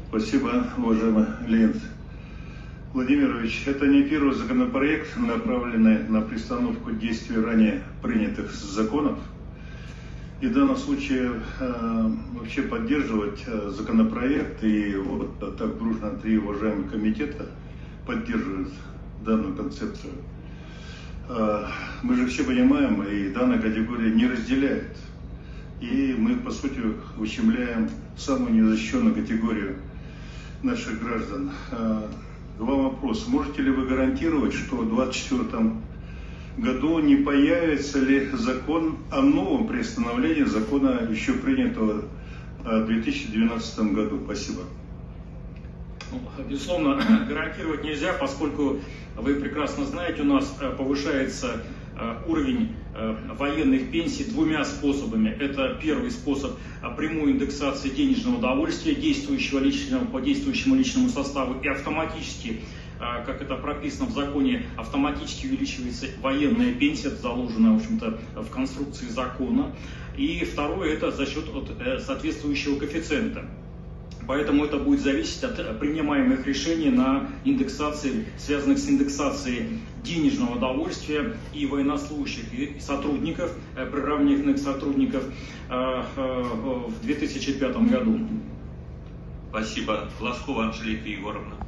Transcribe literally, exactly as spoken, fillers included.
Спасибо, уважаемый Леонид Владимирович. Это не первый законопроект, направленный на приостановку действий ранее принятых законов. И в данном случае э, вообще поддерживать э, законопроект, и вот так дружно три уважаемых комитета поддерживают данную концепцию. Э, мы же все понимаем, и данная категория не разделяет. И мы, по сути, ущемляем самую незащищенную категорию наших граждан. Э, к вам вопрос. Можете ли вы гарантировать, что в две тысячи двадцать четвёртом году не появится ли закон о новом приостановлении закона, еще принятого в две тысячи двенадцатом году? Спасибо. Безусловно, гарантировать нельзя, поскольку вы прекрасно знаете, у нас повышается уровень военных пенсий двумя способами. Это первый способ прямой индексации денежного удовольствия действующего личного, по действующему личному составу, и автоматически, как это прописано в законе, автоматически увеличивается военная пенсия, заложенная, в общем-то, в конструкции закона. И второе, это за счет от соответствующего коэффициента. Поэтому это будет зависеть от принимаемых решений на индексации, связанных с индексацией денежного удовольствия и военнослужащих, и сотрудников, приравненных сотрудников в две тысячи пятом году. Спасибо. Глазкова Анжелика Егоровна.